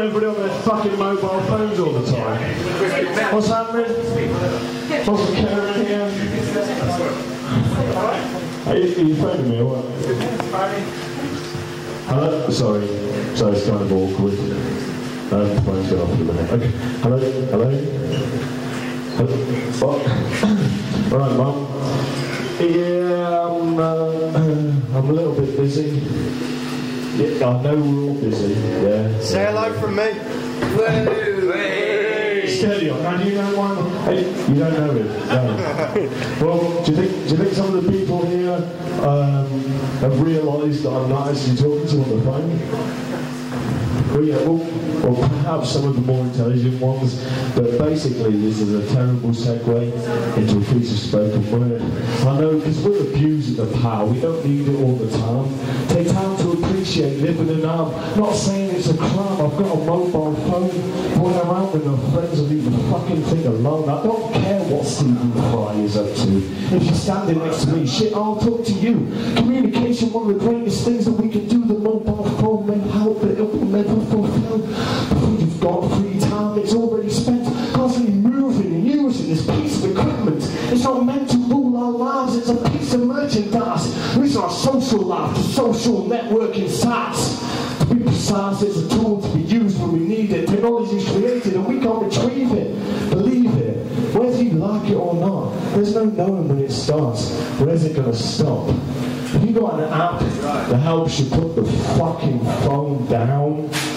everybody on their fucking mobile phones all the time. What's happening? What's the camera in here? Are you phoning me or what? Hello? Sorry, it's kind of awkward. Phone's going off in a minute. Okay. Hello? What? Alright, Mum. Yeah, I'm a little bit busy. Yeah, I know we're all busy, yeah. Say hello from me. Steady on. Now, do you know one? Hey, you don't know him? No. Well, do you think some of the people here have realised that I'm not actually talking to on the phone? Well, yeah, well, perhaps some of the more intelligent ones, but basically this is a terrible segue into a piece of spoken word. I know, because we're abusing the power, we don't need it all the time. Take time to appreciate living in I'm not saying it's a crime, I've got a mobile phone, going around with my friends and leave the fucking thing alone. I don't care what Stephen Fry is up to. If you're standing next to me, shit, I'll talk to you. Communication, one of the greatest things that we can do, the mobile phone may help, but it will never fulfill. Before you've got free time, it's already spent constantly moving and using this piece of equipment. It's not meant to rule our lives, it's a piece of merchandise. It's our social life, the social networking sites. To be precise, it's a tool to be used when we need it. Technology is created and we can't retrieve it. Believe it, whether you like it or not, there's no knowing when it starts. Where's it going to stop? If you got an app that helps you put the fucking phone down,